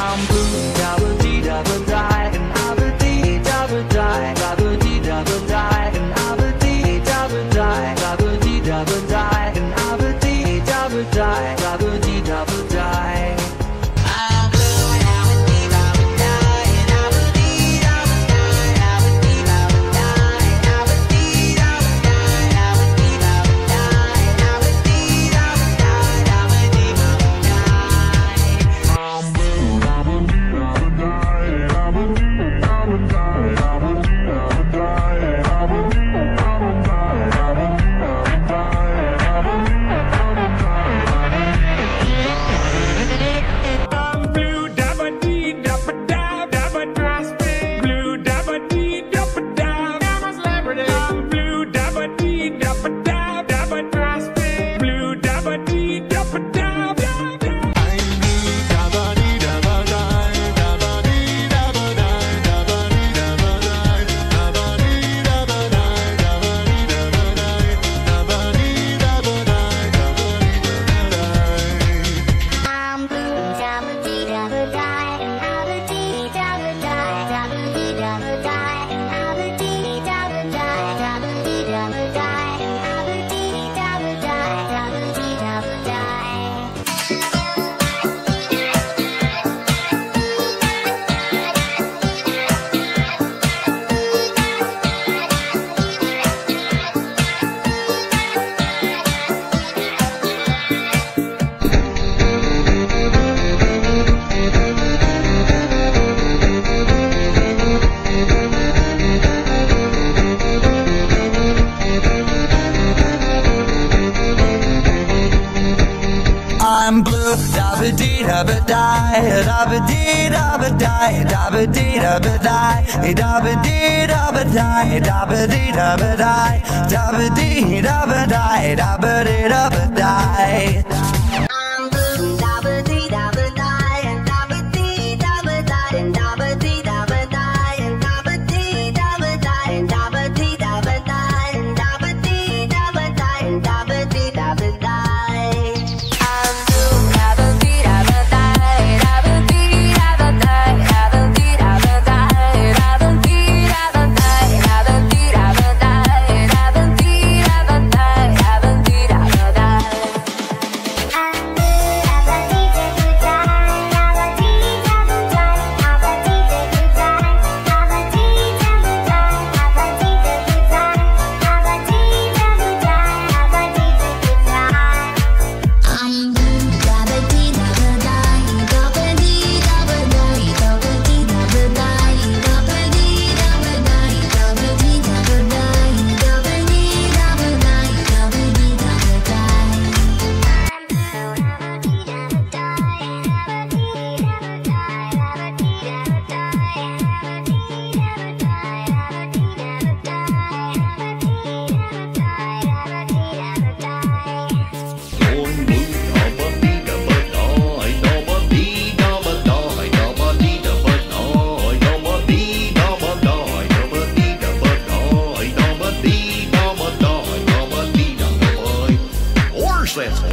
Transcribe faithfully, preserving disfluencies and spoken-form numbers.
I'm blue, dabba dee dabba die, and abba dee dabba die, dabba dee dabba die, and abba dee dabba die, dabba dee dabba die, and abba dee dabba die, dabba dee dabba die. I'm blue, dabba dee dabba die, dabba dee dabba die, dabba dee dabba die, dabba dee dabba die, dabba dee dabba die, dabba dee dabba die, dabba dee dabba die. I'm blue, dabba dee dabba die, dabba dee dabba die, dabba dee dabba die, dabba dee dabba die, dabba dee dabba die, dabba dee dabba die, dabba dee dabba die. That's